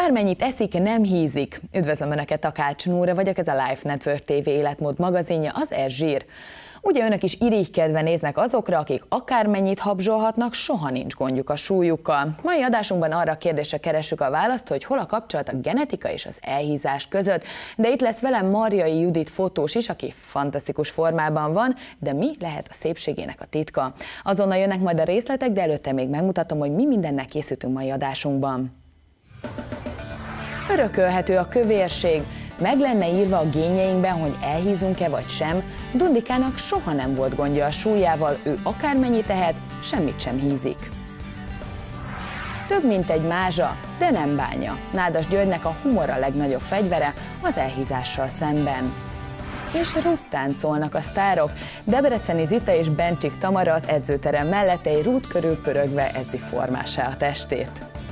Bármennyit eszik, nem hízik. Üdvözlöm Önöket, Takács Nóra vagyok, ez a Life Network TV életmód magazinja, az Ez-zsír. Ugye Önök is irigykedve néznek azokra, akik akármennyit habzsolhatnak, soha nincs gondjuk a súlyukkal. Mai adásunkban arra a kérdésre keressük a választ, hogy hol a kapcsolat a genetika és az elhízás között. De itt lesz velem Marjai Judit fotós is, aki fantasztikus formában van, de mi lehet a szépségének a titka? Azonnal jönnek majd a részletek, de előtte még megmutatom, hogy mi mindennek készültünk mai adásunkban. Örökölhető a kövérség. Meg lenne írva a génjeinkben, hogy elhízunk-e vagy sem. Dundikának soha nem volt gondja a súlyával, ő akármennyit tehet, semmit sem hízik. Több mint egy mázsa, de nem bánja. Nádas Györgynek a humor a legnagyobb fegyvere az elhízással szemben. És ruttáncolnak a sztárok. Debreceni Zita és Bencsik Tamara az edzőterem mellett egy rút körül pörögve edzi formássá a testét.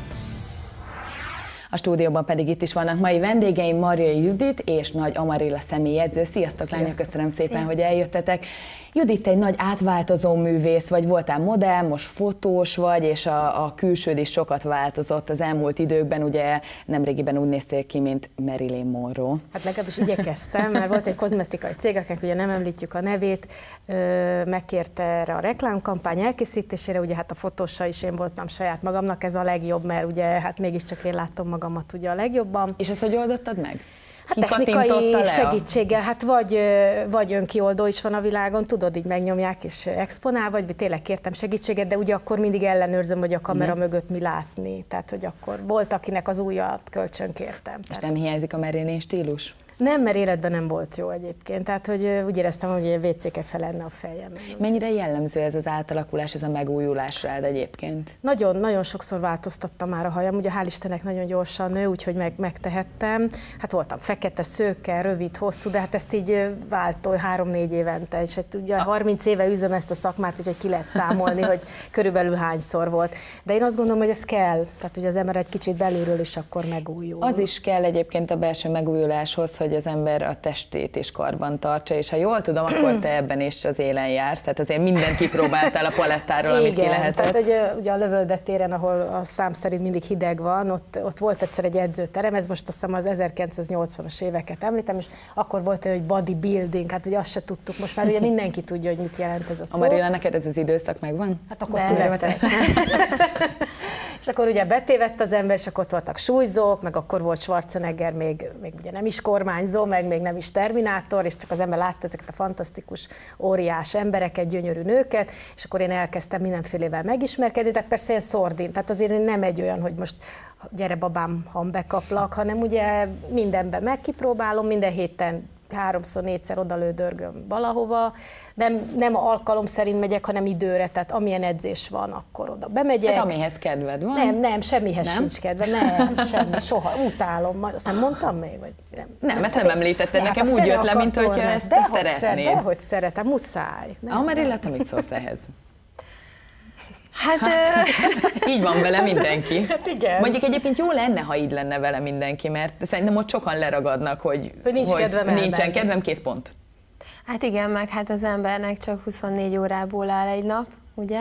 A stúdióban pedig itt is vannak mai vendégeim, Marjai Judit és Nagy Amarilla személyedző. Sziasztok, lányok, köszönöm szépen, hogy eljöttetek. Judit, te egy nagy átváltozó művész vagy, voltál modell, most fotós vagy, és a külsőd is sokat változott az elmúlt időkben, ugye nemrégiben úgy néztél ki, mint Marilyn Monroe. Hát legalábbis igyekeztem, mert volt egy kozmetikai cég, akinek ugye nem említjük a nevét, megkérte erre a reklámkampány elkészítésére, ugye hát a fotósa is én voltam saját magamnak, ez a legjobb, mert ugye hát mégiscsak én láttam magamat ugye a legjobban. És ezt hogy oldottad meg? Hát technikai segítséggel, hát vagy önkioldó is van a világon, tudod, így megnyomják és exponál, vagy tényleg kértem segítséget, de ugye akkor mindig ellenőrzöm, hogy a kamera mögött mi látni. Tehát, hogy akkor volt, akinek az ujjat kölcsön kértem. És nem hiányzik a Marilyn stílus? Nem, mert életben nem volt jó egyébként. Tehát, hogy úgy éreztem, hogy WC-ke fel lenne a fejem. Mennyire jellemző ez az átalakulás, ez a megújulás rád egyébként? Nagyon sokszor változtattam már a hajam, ugye hál' Istennek nagyon gyorsan nő, úgyhogy megtehettem. Hát voltam fekete, szőke, rövid, hosszú, de hát ezt így váltó 3-4 évente, és ugye 30 éve üzöm ezt a szakmát, úgyhogy ki lehet számolni, hogy körülbelül hányszor volt. De én azt gondolom, hogy ez kell, tehát hogy az ember egy kicsit belülről is akkor megújul. Az is kell egyébként a belső megújuláshoz, hogy az ember a testét is karban tartsa, és ha jól tudom, akkor te ebben is az élen jársz, tehát azért mindent kipróbáltál a palettáról, amit ki lehetett. Tehát hogy ugye a Lövölde téren, ahol a szám szerint mindig hideg van, ott volt egyszer egy edzőterem, ez most azt hiszem az 1980-as éveket említem, és akkor volt egy bodybuilding, hát ugye azt se tudtuk, most már ugye mindenki tudja, hogy mit jelent ez a szó. Amarilla, neked ez az időszak megvan? Hát akkor született. És akkor ugye betévett az ember, és akkor ott voltak súlyzók, meg akkor volt Schwarzenegger, még ugye nem is kormányzó, meg még nem is terminátor, és csak az ember látta ezeket a fantasztikus, óriás embereket, gyönyörű nőket, és akkor én elkezdtem mindenfélevel megismerkedni, tehát persze ilyen szordin, tehát azért nem egy olyan, hogy most gyere babám, han bekaplak, hanem ugye mindenben megkipróbálom, minden héten 3-4-szer odalődörgöm valahova, nem alkalom szerint megyek, hanem időre, tehát amilyen edzés van, akkor oda bemegyek. Hát amihez kedved van? Nem, semmihez sincs kedve, semmi, soha, utálom, aztán mondtam még, vagy nem. Nem, ezt nem említetted, nekem úgy jött le, mint hogyha ezt szeretnéd. Dehogy szeretem, muszáj. Amarilla, te mit szólsz ehhez? Hát így van vele mindenki. Hát igen. Mondjuk egyébként jó lenne, ha így lenne vele mindenki, mert szerintem ott sokan leragadnak, hogy nincsen kedvem, kész pont. Hát igen, meg hát az embernek csak 24 órából áll egy nap, ugye?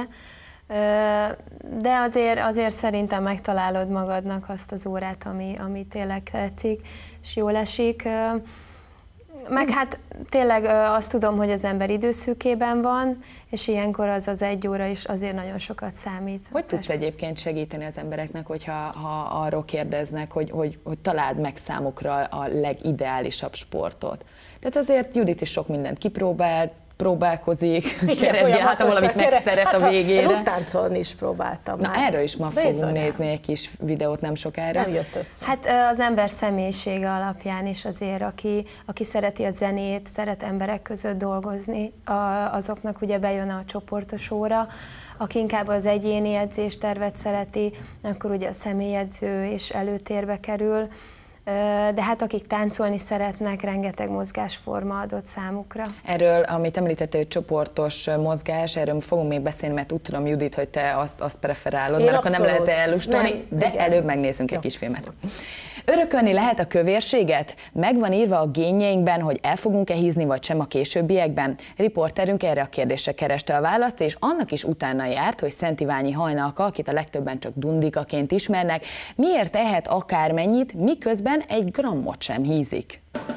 De azért szerintem megtalálod magadnak azt az órát, ami tényleg tetszik, és jól esik. Meg hát tényleg azt tudom, hogy az ember időszűkében van, és ilyenkor az 1 óra is azért nagyon sokat számít. Hogy tudsz egyébként segíteni az embereknek, hogyha arról kérdeznek, hogy találd meg számukra a legideálisabb sportot? Tehát azért Judit is sok mindent próbálkozik, keresgél, hát valamit megszeret a végére. Ruttáncolni is próbáltam. Na erről is ma fogunk nézni egy kis videót nem sokára. Nem jött össze. Hát az ember személyisége alapján is azért, aki szereti a zenét, szeret emberek között dolgozni, azoknak ugye bejön a csoportos óra, aki inkább az egyéni edzéstervet szereti, akkor ugye a személyedző is előtérbe kerül. De hát akik táncolni szeretnek, rengeteg mozgásforma adott számukra. Erről, amit említettél, hogy csoportos mozgás, erről fogunk még beszélni, mert úgy tudom, Judit, hogy te azt preferálod, mert akkor nem lehet elustolni, de előbb megnézzünk egy kis filmet. Örökölni lehet a kövérséget? Megvan írva a génjeinkben, hogy el fogunk-e hízni vagy sem a későbbiekben? Riporterünk erre a kérdésre kereste a választ, és annak is utána járt, hogy Szent Iványi Hajnalka, akit a legtöbben csak Dundikaként ismernek, miért ehet akármennyit, miközben egy grammot sem hízik.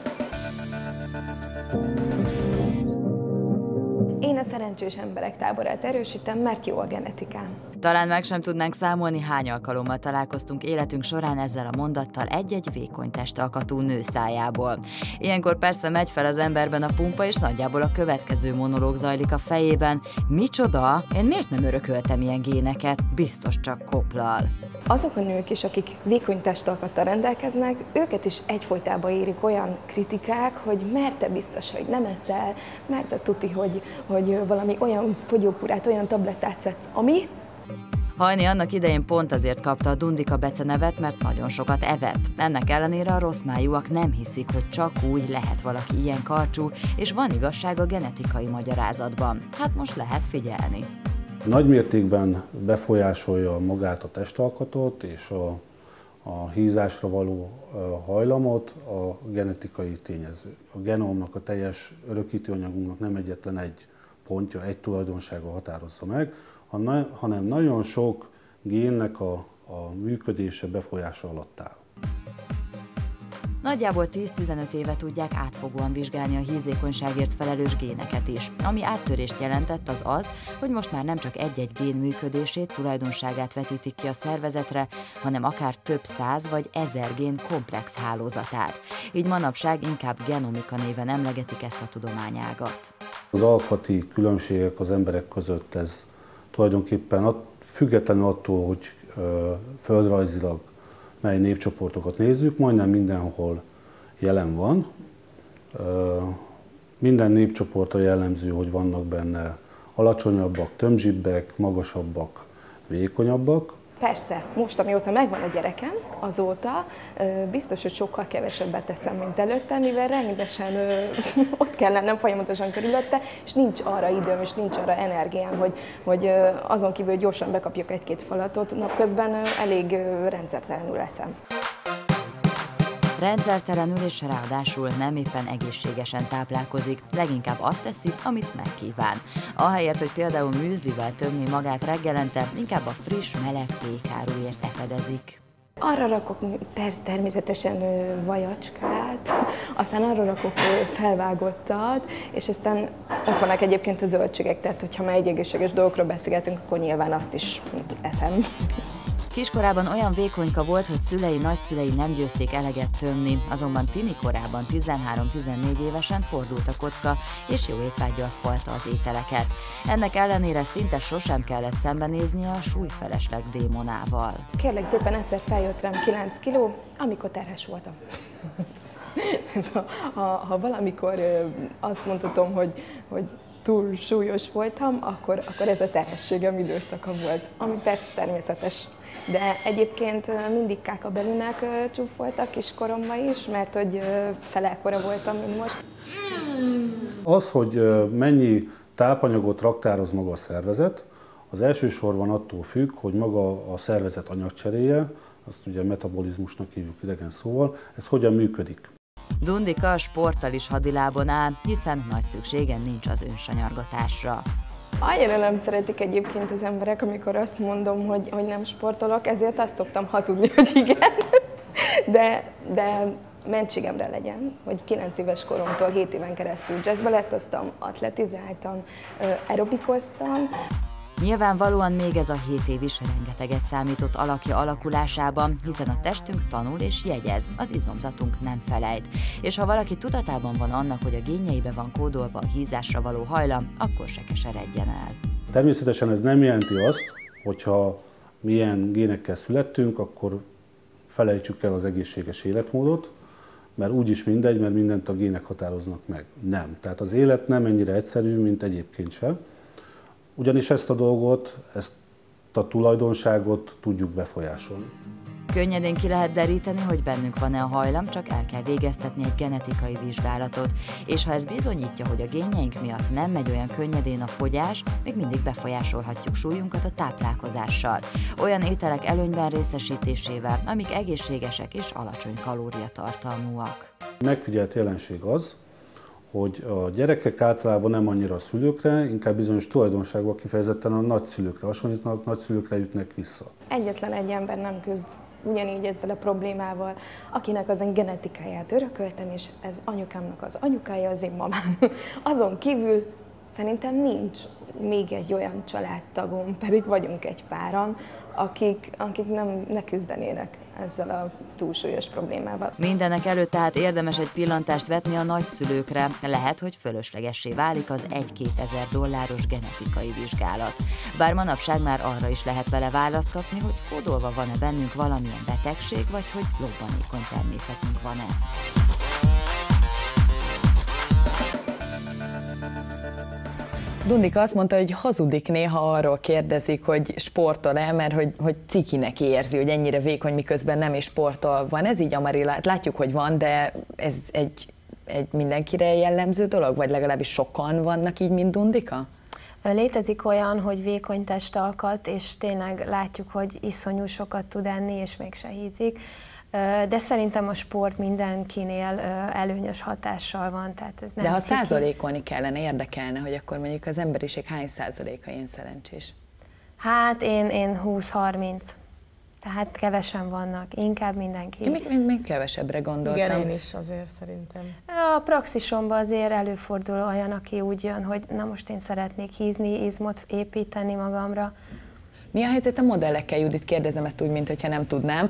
Én a szerencsés emberek táborát erősítem, mert jó a genetikám. Talán meg sem tudnánk számolni, hány alkalommal találkoztunk életünk során ezzel a mondattal egy-egy vékony testalkatú nő szájából. Ilyenkor persze megy fel az emberben a pumpa, és nagyjából a következő monológ zajlik a fejében. Micsoda? Én miért nem örököltem ilyen géneket? Biztos csak koplal. Azok a nők is, akik vékony testalkattal rendelkeznek, őket is egyfolytában érik olyan kritikák, hogy mert te biztos, hogy nem eszel, mert te tuti, hogy valami olyan fogyókúrát, olyan tablettát szedsz, ami... Hajni annak idején pont azért kapta a Dundika becenevet, mert nagyon sokat evett. Ennek ellenére a rosszmájúak nem hiszik, hogy csak úgy lehet valaki ilyen karcsú, és van igazság a genetikai magyarázatban. Hát most lehet figyelni. Nagy mértékben befolyásolja magát a testalkatot és a hízásra való hajlamot a genetikai tényező. A genomnak, a teljes örökítőanyagunknak nem egyetlen egy pontja, egy tulajdonsága határozza meg, hanem nagyon sok génnek a működése befolyása alatt áll. Nagyjából 10-15 éve tudják átfogóan vizsgálni a hízékonyságért felelős géneket is. Ami áttörést jelentett, az az, hogy most már nem csak egy-egy gén működését, tulajdonságát vetítik ki a szervezetre, hanem akár több száz vagy 1000 gén komplex hálózatát. Így manapság inkább genomika néven emlegetik ezt a tudományágat. Az alkati különbségek az emberek között, ez tulajdonképpen függetlenül attól, hogy földrajzilag mely népcsoportokat nézzük, majdnem mindenhol jelen van. Minden népcsoportra jellemző, hogy vannak benne alacsonyabbak, tömzsibbek, magasabbak, vékonyabbak. Persze, most amióta megvan a gyerekem, azóta biztos, hogy sokkal kevesebbet teszem, mint előtte, mivel rendesen ott kell lennem folyamatosan körülötte, és nincs arra időm, és nincs arra energiám, hogy azon kívül hogy gyorsan bekapjuk egy-két falatot, napközben elég rendszertelenül eszem. Rendszertelenül és ráadásul nem éppen egészségesen táplálkozik, leginkább azt teszi, amit megkíván. Ahelyett, hogy például műzlivel tömni magát reggelente, inkább a friss, meleg tékáruért epedezik. Arra rakok persze természetesen vajacskát, aztán arra rakok felvágottat, és aztán ott vannak egyébként a zöldségek, tehát hogyha már egy egészséges dolgokról beszélgetünk, akkor nyilván azt is eszem. Kiskorában olyan vékonyka volt, hogy szülei, nagyszülei nem győzték eleget tömni, azonban tini korában 13-14 évesen fordult a kocka, és jó étvággyal falta az ételeket. Ennek ellenére szinte sosem kellett szembenéznie a súlyfelesleg démonával. Kérlek szépen, egyszer feljött rám 9 kiló, amikor terhes voltam. Ha valamikor azt mondhatom, hogy túl súlyos voltam, akkor ez a terhességem időszaka volt, ami persze természetes. De egyébként mindig kákabelűnek csúfoltak kiskoromban is, mert hogy fele ekkora voltam, mint most. Az, hogy mennyi tápanyagot raktároz maga a szervezet, az elsősorban attól függ, hogy maga a szervezet anyagcseréje, azt ugye metabolizmusnak hívjuk idegen szóval, ez hogyan működik. Dundika a sporttal is hadilábon áll, hiszen nagy szükségen nincs az önsanyargatásra. Annyira nem szeretik egyébként az emberek, amikor azt mondom, hogy nem sportolok, ezért azt szoktam hazudni, hogy igen. De mentségemre legyen, hogy 9 éves koromtól 7 éven keresztül jazzbalettoztam, atletizáltam, aerobikoztam. Nyilvánvalóan még ez a 7 év is rengeteget számított alakja alakulásában, hiszen a testünk tanul és jegyez, az izomzatunk nem felejt. És ha valaki tudatában van annak, hogy a génjeibe van kódolva a hízásra való hajlam, akkor se keseredjen el. Természetesen ez nem jelenti azt, hogyha milyen génekkel születtünk, akkor felejtsük el az egészséges életmódot, mert úgyis mindegy, mert mindent a gének határoznak meg. Nem. Tehát az élet nem ennyire egyszerű, mint egyébként sem. Ugyanis ezt a dolgot, ezt a tulajdonságot tudjuk befolyásolni. Könnyedén ki lehet deríteni, hogy bennünk van-e a hajlam, csak el kell végeztetni egy genetikai vizsgálatot. És ha ez bizonyítja, hogy a génjeink miatt nem megy olyan könnyedén a fogyás, még mindig befolyásolhatjuk súlyunkat a táplálkozással. Olyan ételek előnyben részesítésével, amik egészségesek és alacsony kalóriatartalmúak. Megfigyelt jelenség az, hogy a gyerekek általában nem annyira a szülőkre, inkább bizonyos tulajdonságok kifejezetten a nagyszülőkre hasonlítanak, nagyszülőkre jutnak vissza. Egyetlen egy ember nem küzd ugyanígy ezzel a problémával, akinek az én genetikáját örököltem, és ez anyukámnak az anyukája, az én mamám. Azon kívül szerintem nincs még egy olyan családtagom, pedig vagyunk egy páran, akik ne küzdenének ezzel a túlsúlyos problémával. Mindenek előtt tehát érdemes egy pillantást vetni a nagyszülőkre. Lehet, hogy fölöslegessé válik az $1-2 genetikai vizsgálat. Bár manapság már arra is lehet vele választ kapni, hogy kódolva van-e bennünk valamilyen betegség, vagy hogy lobbanékony természetünk van-e. Dundika azt mondta, hogy hazudik néha, arról kérdezik, hogy sportol-e, mert hogy cikinek érzi, hogy ennyire vékony, miközben nem is sportol. Van ez így, Amarilla? Látjuk, hogy van, de ez egy mindenkire jellemző dolog? Vagy legalábbis sokan vannak így, mint Dundika? Létezik olyan, hogy vékony testalkat, és tényleg látjuk, hogy iszonyú sokat tud enni, és mégse hízik. De szerintem a sport mindenkinél előnyös hatással van, tehát ez nem. De ha százalékolni kellene, érdekelne, hogy akkor mondjuk az emberiség hány százaléka ilyen szerencsés? Hát én 20-30, tehát kevesen vannak, inkább mindenki. Én még kevesebbre gondoltam. Igen, én is azért szerintem. A praxisomban azért előfordul olyan, aki úgy jön, hogy na most én szeretnék hízni, izmot építeni magamra. Mi a helyzet a modellekkel, Judit? Kérdezem ezt úgy, mintha nem tudnám.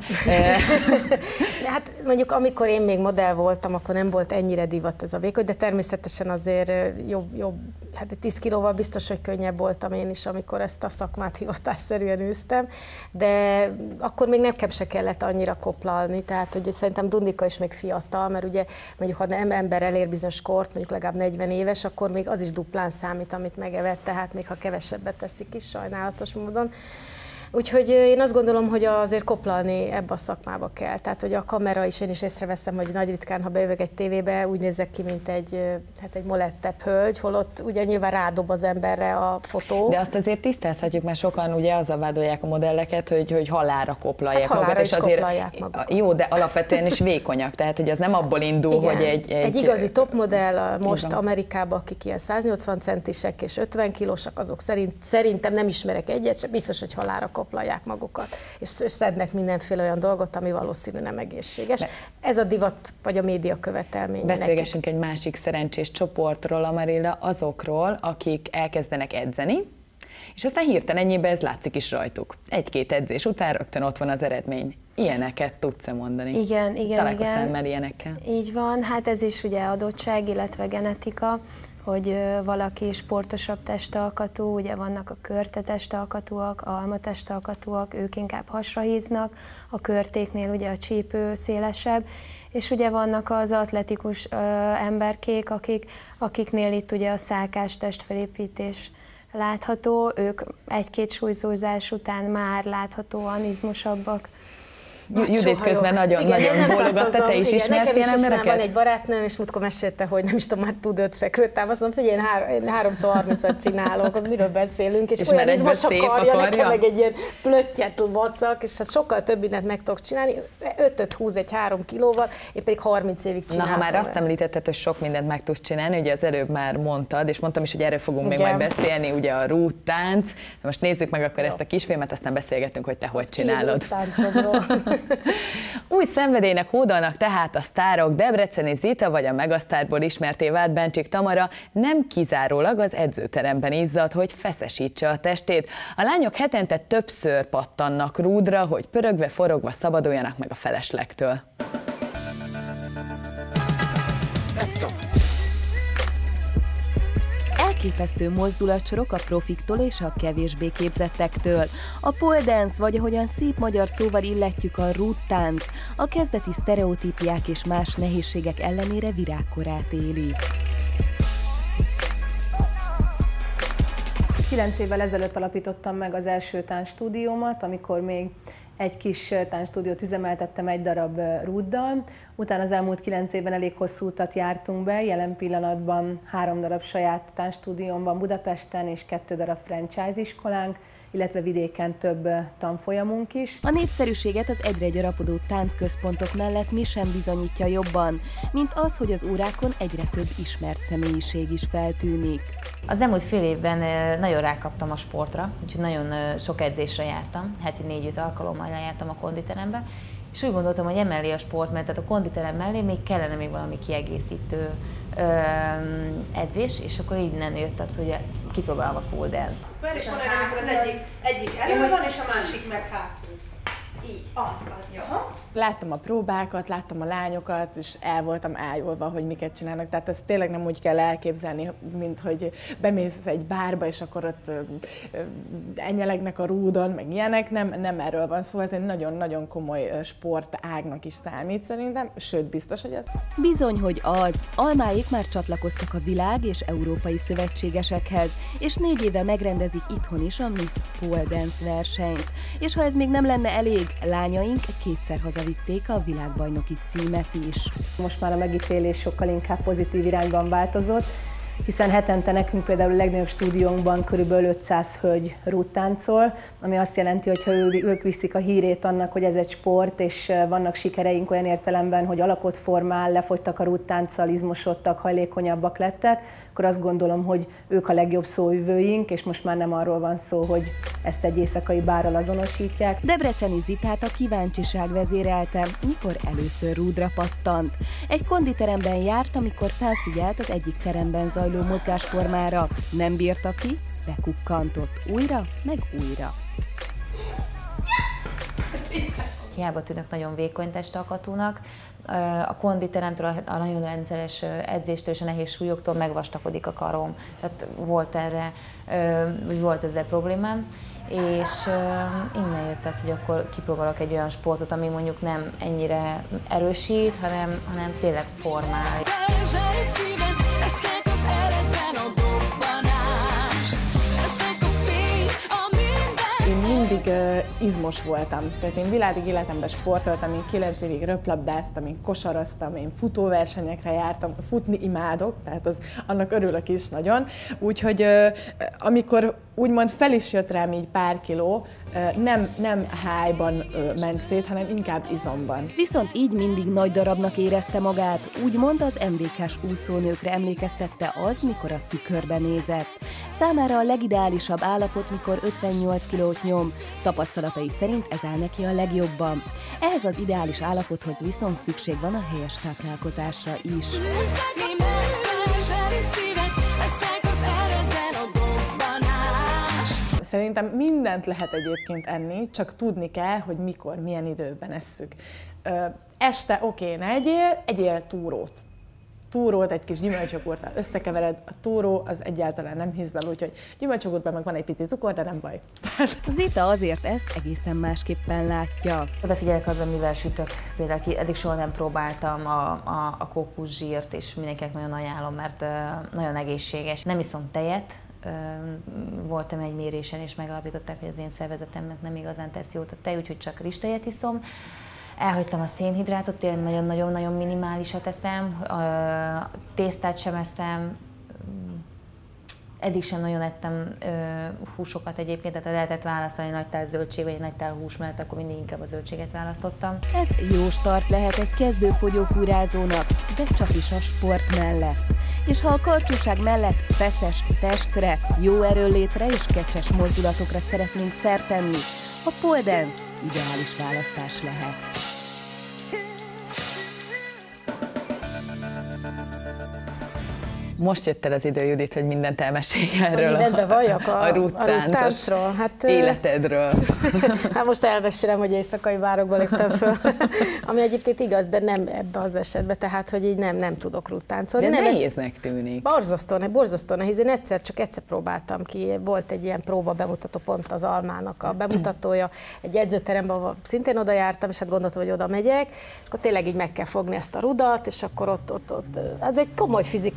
Hát mondjuk amikor én még modell voltam, akkor nem volt ennyire divat ez a vékony, de természetesen azért jobb, hát 10 kilóval biztos, hogy könnyebb voltam én is, amikor ezt a szakmát hivatásszerűen űztem, de akkor még nekem se kellett annyira koplalni, tehát hogy szerintem Dundika is még fiatal, mert ugye mondjuk ha nem ember elér bizonyos kort, mondjuk legalább 40 éves, akkor még az is duplán számít, amit megevett, tehát még ha kevesebbet teszik is sajnálatos módon. Úgyhogy én azt gondolom, hogy azért koplalni ebbe a szakmába kell. Tehát, hogy a kamera is, én is észreveszem, hogy nagy ritkán, ha bejövök egy tévébe, úgy nézek ki, mint egy molettebb hölgy, holott ugye nyilván rádob az emberre a fotó. De azt azért tisztázhatjuk, mert sokan ugye azzal vádolják a modelleket, hogy halálra koplalják hát magukat. És azért koplalják magukat. Jó, de alapvetően is vékonyak, tehát hogy az nem abból indul, igen, hogy egy igazi topmodell most Amerikában, akik ilyen 180 centisek és 50 kilósak, azok szerintem nem ismerek egyet, sem biztos, hogy halálra koplalják magukat, és szednek mindenféle olyan dolgot, ami valószínű nem egészséges. Ez a divat, vagy a média követelménye. Beszélgessünk egy másik szerencsés csoportról, Amarilla, azokról, akik elkezdenek edzeni, és aztán hirtelen ennyiben ez látszik is rajtuk. 1-2 edzés után rögtön ott van az eredmény. Ilyeneket tudsz-e mondani? Igen. Találkoztál már ilyenekkel? Így van, hát ez is ugye adottság, illetve genetika, hogy valaki sportosabb testalkatú, ugye vannak a körte testalkatúak, alma testalkatúak, ők inkább hasra híznak, a körtéknél ugye a csípő szélesebb, és ugye vannak az atletikus emberkék, akiknél itt ugye a szálkás testfelépítés látható, ők 1-2 súlyzózás után már láthatóan izmosabbak. Judit közben nagyon bólogatta, te is ismersz ilyen embereket? Van egy barátnőm, és múltkor mesélte, hogy nem is tudom, már tud 5 fekvőtáv, azt mondom, hogy én 3x30-at csinálok, miről beszélünk, és olyan izmos a karja, nekem meg egy ilyen plöttyet vacak, és hát sokkal több mindent meg tudok csinálni, 5-öt húz egy 3 kilóval, én pedig 30 évig csináltam. Na, ha már azt említetted, hogy sok mindent meg tudsz csinálni, ugye az előbb már mondtad, és mondtam is, hogy erről fogunk még majd beszélni, ugye a rúttánc. Most nézzük meg akkor ezt a kisfilmet, aztán beszélgetünk, hogy te hogy csinálod. Új szenvedélynek hódolnak tehát a sztárok. Debreceni Zita vagy a Megasztárból ismerté vált Bencsik Tamara nem kizárólag az edzőteremben izzad, hogy feszesítse a testét. A lányok hetente többször pattannak rúdra, hogy pörögve, forogva szabaduljanak meg a feleslegtől. Elképesztő mozdulatsorok a profiktól és a kevésbé képzettektől. A pole dance, vagy ahogyan szép magyar szóval illetjük, a rúttánc, a kezdeti sztereotípiák és más nehézségek ellenére virágkorát éli. 9 évvel ezelőtt alapítottam meg az első táncstúdiómat, amikor még egy kis táncstúdiót üzemeltettem egy darab rúddal, utána az elmúlt 9 évben elég hosszú utat jártunk be, jelen pillanatban 3 darab saját táncstúdióm van Budapesten, és 2 darab franchise iskolánk, illetve vidéken több tanfolyamunk is. A népszerűséget az egyre gyarapodó táncközpontok mellett mi sem bizonyítja jobban, mint az, hogy az órákon egyre több ismert személyiség is feltűnik. Az elmúlt fél évben nagyon rákaptam a sportra, úgyhogy nagyon sok edzésre jártam, heti 4-5 alkalommal jártam a konditerembe, és úgy gondoltam, hogy emellé a sport, mert tehát a konditerem mellé még kellene még valami kiegészítő edzés, és akkor innen jött az, hogy kipróbálom a pole dance. És amikor az egyik elő van, és a másik meg hátul. Így, az. Láttam a próbákat, láttam a lányokat, és el voltam ájulva, hogy miket csinálnak. Tehát ezt tényleg nem úgy kell elképzelni, mint hogy bemész egy bárba, és akkor ott enyelegnek a rúdon, meg ilyenek. Nem erről van szó, ez egy nagyon-nagyon komoly sportágnak is számít szerintem, sőt biztos, hogy ez. Bizony, hogy az. Almáék már csatlakoztak a világ és európai szövetségesekhez, és 4 éve megrendezik itthon is a Miss Pole Dance versenyt. És ha ez még nem lenne elég, lányaink 2-szer hazavitték a világbajnoki címet is. Most már a megítélés sokkal inkább pozitív irányban változott, hiszen hetente nekünk például a legnagyobb stúdiónkban körülbelül 500 hölgy rúdtáncol, ami azt jelenti, hogy ha ők viszik a hírét annak, hogy ez egy sport, és vannak sikereink olyan értelemben, hogy alakot formál, lefogytak a rúdtánccal, izmosodtak, hajlékonyabbak lettek, akkor azt gondolom, hogy ők a legjobb szóvivőink, és most már nem arról van szó, hogy ezt egy éjszakai bárral azonosítják. Debreceni Zitát a kíváncsiság vezérelte, mikor először rúdra pattant. Egy konditeremben járt, amikor felfigyelt az egyik teremben zajló mozgásformára. Nem bírta ki, bekukkantott újra, meg újra. Hiába tűnök nagyon vékony testalkatúnak, a konditeremtől, a nagyon rendszeres edzéstől és a nehéz súlyoktól megvastakodik a karom. Tehát volt ezzel problémám, és innen jött az, hogy akkor kipróbálok egy olyan sportot, ami mondjuk nem ennyire erősít, hanem tényleg formál. Én mindig izmos voltam, tehát én világi életemben sportoltam, én 9 évig röplabdáztam, én kosaraztam, én futóversenyekre jártam, futni imádok, tehát annak örülök is nagyon. Úgyhogy amikor úgymond fel is jött rám így pár kiló, nem hájban ment szét, hanem inkább izomban. Viszont így mindig nagy darabnak érezte magát, úgymond az MDK-s úszónőkre emlékeztette az, mikor a tükörbe nézett. Számára a legideálisabb állapot, mikor 58 kilót nyom, tapasztalatai szerint ez áll neki a legjobban. Ehhez az ideális állapothoz viszont szükség van a helyes táplálkozásra is. Szerintem mindent lehet egyébként enni, csak tudni kell, hogy mikor, milyen időben esszük. Este ne egyél túrót. Túrót egy kis gyümölcsjogurttal összekevered, a túró az egyáltalán nem hízlal, úgyhogy gyümölcsjogurtban meg van egy pici cukor, de nem baj. Zita azért ezt egészen másképpen látja. Odafigyelek az, amivel sütök. Például eddig soha nem próbáltam a kókuszsírt, és mindenkinek nagyon ajánlom, mert nagyon egészséges. Nem iszom tejet. Voltam egy mérésen, és megalapították, hogy az én szervezetemnek nem igazán tesz jót a tej, úgyhogy csak rizstejet iszom. Elhagytam a szénhidrátot, tényleg nagyon-nagyon minimálisat eszem, tésztát sem eszem, eddig sem nagyon ettem húsokat egyébként, tehát ha lehetett választani nagy tál zöldség vagy egy nagy tál hús mellett, akkor mindig inkább a zöldséget választottam. Ez jó start lehet egy kezdő fogyókúrázónak, de csak is a sport mellett. És ha a karcsúság mellett feszes testre, jó erőnlétre és kecses mozdulatokra szeretnénk szert tenni, a pole dance ideális választás lehet. Most jött el az idő, Judit, hogy mindent elmesélj erről a rúdtáncos életedről. Hát most elmesélem, hogy éjszakai bárokba léptem föl, ami egyébként igaz, de nem ebbe az esetben, tehát hogy így nem tudok rúdtáncolni. De nehéznek tűnik. Borzasztó nehéz. Én egyszer próbáltam ki, volt egy ilyen próba bemutató pont az Almának a bemutatója, egy edzőteremben, ahol szintén oda jártam, és hát gondoltam, hogy oda megyek, akkor tényleg így meg kell fogni ezt a rudat, és akkor ott ez egy komoly fizikai munka.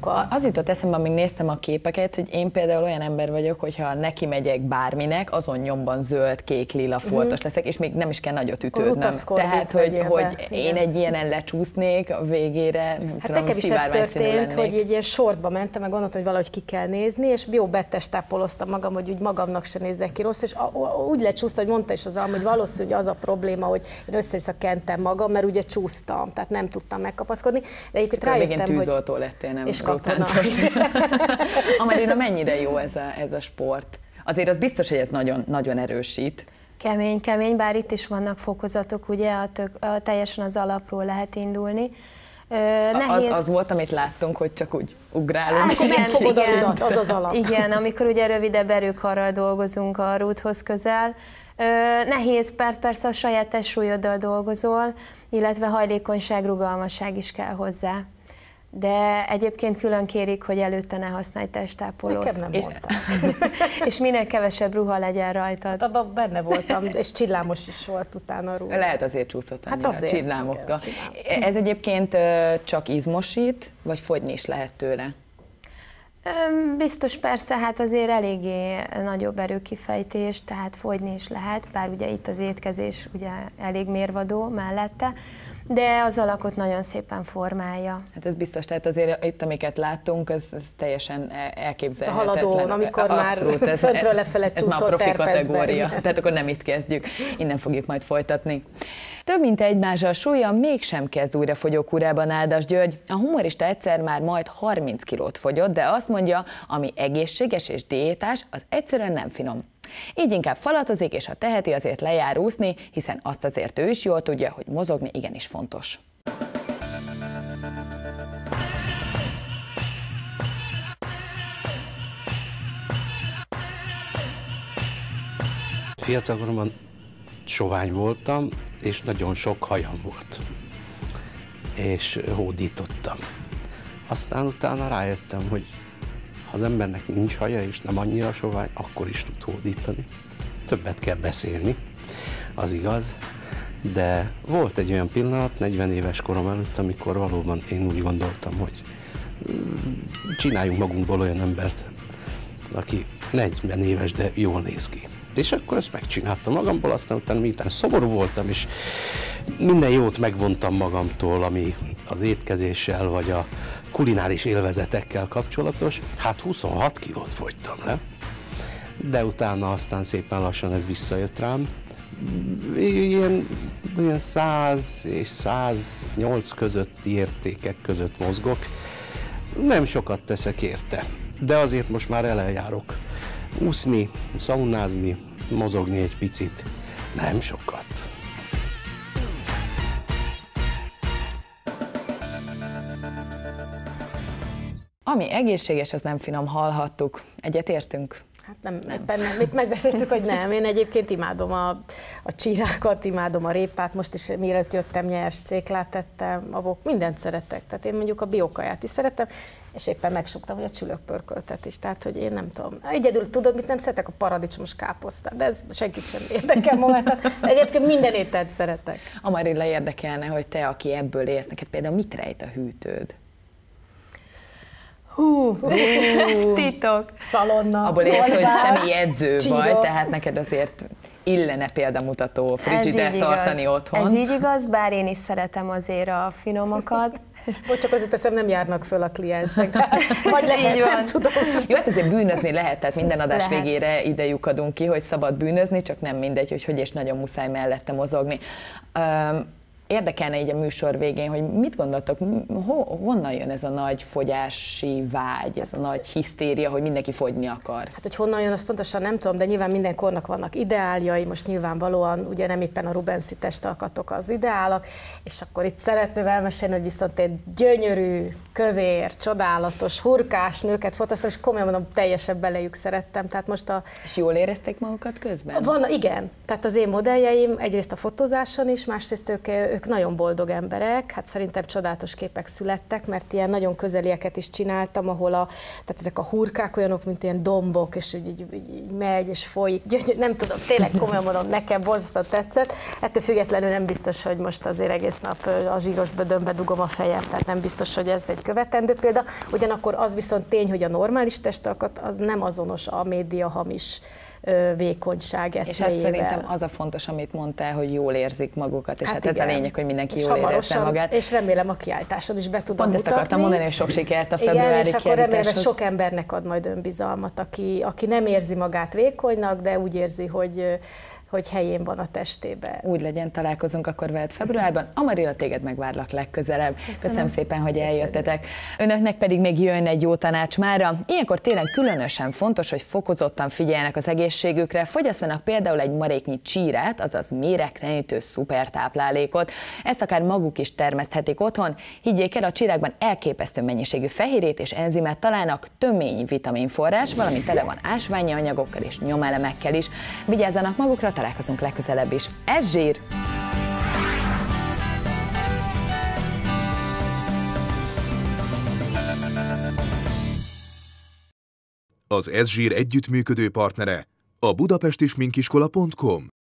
Az jutott eszembe, amíg néztem a képeket, hogy én például olyan ember vagyok, hogyha neki megyek bárminek, azon nyomban zöld, kék, lila foltos leszek, és még nem is kell nagyot ütődnöm. Tehát, hogy én egy ilyenen lecsúsznék a végére, nem tudom, nekem is ez történt, hogy egy ilyen sortba mentem, meg gondoltam, hogy valahogy ki kell nézni, és jó betestápoloztam magam, hogy úgy magamnak se nézzek ki rossz, és úgy lecsúsztam, hogy mondta is az hogy valószínű, hogy az a probléma, hogy én össze-vissza kentem magam, mert ugye csúsztam, tehát nem tudtam megkapaszkodni. De egyébként rájöttem, hogy... lettél, nem rutáncos. Amarina, mennyire jó ez a sport? Azért az biztos, hogy ez nagyon, nagyon erősít. Kemény, bár itt is vannak fokozatok, ugye, teljesen az alapról lehet indulni. Az volt, amit láttunk, hogy csak úgy ugrálunk. Akkor nem fogod a rudat, az az alap. Igen, amikor ugye rövidebb erőkarral dolgozunk a rúdhoz közel. Nehéz, persze a saját testsúlyoddal dolgozol, illetve hajlékonyság, rugalmasság is kell hozzá. De egyébként külön kérik, hogy előtte ne használj testápolót. Nekem nem mondták. És minél kevesebb ruha legyen rajtad. Abban benne voltam, és csillámos is volt utána a ruha. Lehet azért csúszott annyira azért, a csillámoktól. Ez egyébként csak izmosít, vagy fogyni is lehet tőle? Biztos persze, hát azért eléggé nagyobb erőkifejtés, tehát fogyni is lehet, bár ugye itt az étkezés ugye elég mérvadó mellette, de az alakot nagyon szépen formálja. Hát ez biztos, tehát azért itt, amiket láttunk, ez teljesen elképzelhetetlen. Ez a haladón, amikor abszolút, már föntről lefele csúszott ez már profi kategória, tehát akkor nem itt kezdjük, innen fogjuk majd folytatni. Több mint egy mázsa súlya mégsem kezd újra fogyókúrában Nádas György. A humorista egyszer már majd 30 kilót fogyott, de azt mondja, ami egészséges és diétás, az egyszerűen nem finom. Így inkább falatozik, és ha teheti, azért lejár úszni, hiszen azt azért ő is jól tudja, hogy mozogni igenis fontos. Fiatalkoromban sovány voltam, és nagyon sok hajam volt, és hódítottam. Aztán utána rájöttem, hogy ha az embernek nincs haja, és nem annyira sovány, akkor is tud hódítani. Többet kell beszélni, az igaz, de volt egy olyan pillanat, 40 éves korom előtt, amikor valóban én úgy gondoltam, hogy csináljunk magunkból olyan embert, aki 40 éves, de jól néz ki. És akkor ezt megcsináltam magamból, aztán utána miután szomorú voltam, és minden jót megvontam magamtól, ami az étkezéssel vagy a kulináris élvezetekkel kapcsolatos, hát 26 kilót fogytam le, de utána aztán szépen lassan ez visszajött rám. Ilyen 100 és 108 közötti értékek között mozgok. Nem sokat teszek érte, de azért most már eljárok úszni, szaunázni, mozogni egy picit, nem sokat. Ami egészséges, az nem finom, hallhattuk. Egyetértünk? Hát nem. Itt megbeszéltük, hogy nem. Én egyébként imádom a csírákat, imádom a répát, most is mielőtt jöttem, nyers céklát tettem, avok, mindent szeretek. Tehát én mondjuk a biokaját is szeretem, és éppen megsuktam, hogy a csülökpörköltet is. Tehát, hogy én nem tudom. Egyedül tudod, mit nem szeretek? A paradicsomos káposztát, de ez senkit sem érdekel momentan. Egyébként minden ételt szeretek. Amarilla, érdekelne, hogy te, aki ebből élsz, neked például mit rejt a hűtőd? Ez titok. Szalonna. Abból élsz, hogy személyi edző vagy, tehát neked azért illene példamutató frigidert tartani otthon. Ez így igaz, bár én is szeretem azért a finomakat. Vagy csak azért teszem, nem járnak föl a kliensek. Vagy lehet, nem tudom. Jó, hát azért bűnözni lehet, tehát minden adás végére ide lyukadunk ki, hogy szabad bűnözni, csak nem mindegy, hogy és nagyon muszáj mellette mozogni. Érdekelne így a műsor végén, hogy mit gondoltok, honnan jön ez a nagy fogyási vágy, ez a nagy hisztéria, hogy mindenki fogyni akar? Hát, hogy honnan jön, azt pontosan nem tudom, de nyilván minden kornak vannak ideáljai, most nyilvánvalóan ugye nem éppen a Rubenszi testalkatok az ideálak, és akkor itt szeretném elmesélni, hogy viszont egy gyönyörű, kövér, csodálatos, hurkás nőket fotóztam, és komolyan mondom, teljesen belejük szerettem. Tehát most És jól érezték magukat közben? Igen. Tehát az én modelljeim egyrészt a fotózáson is, másrészt ők ők nagyon boldog emberek, hát szerintem csodálatos képek születtek, mert ilyen nagyon közelieket is csináltam, ahol tehát ezek a hurkák olyanok, mint ilyen dombok, és így megy, és folyik. Nem tudom, tényleg komolyan mondom, nekem borzasztóan tetszett. Ettől függetlenül nem biztos, hogy most azért egész nap a zsíros bödönbe dugom a fejem, tehát nem biztos, hogy ez egy követendő példa. Ugyanakkor az viszont tény, hogy a normális testalkat az nem azonos a média hamis vékonyság eszméjével. És hát szerintem az a fontos, amit mondtál, hogy jól érzik magukat, és hát ez igen. a lényeg, hogy mindenki jól érezze magát. És remélem a kiállításon is be tudom Pont mutatni. Ezt akartam mondani, hogy sok sikert a februári kiállításhoz. Igen, és akkor remélem, hogy sok embernek ad majd önbizalmat, aki nem érzi magát vékonynak, de úgy érzi, hogy helyén van a testében. Úgy legyen, találkozunk akkor veled februárban. Amarilla, téged megvárlak legközelebb. Köszönöm szépen, hogy eljöttetek. Önöknek pedig még jön egy jó tanács mára. Ilyenkor télen különösen fontos, hogy fokozottan figyeljenek az egészségükre, fogyasszanak például egy maréknyi csírát, azaz méregtelenítő szupertáplálékot. Ezt akár maguk is termeszthetik otthon. Higgyék el, a csirákban elképesztő mennyiségű fehérjét és enzimet találnak, tömény vitaminforrás, valamint tele van ásványi anyagokkal és nyomelemekkel is. Vigyázzanak magukra, találkozunk legközelebb is. Ez Zsír! Az Ez Zsír együttműködő partnere a budapestisminkiskola.com.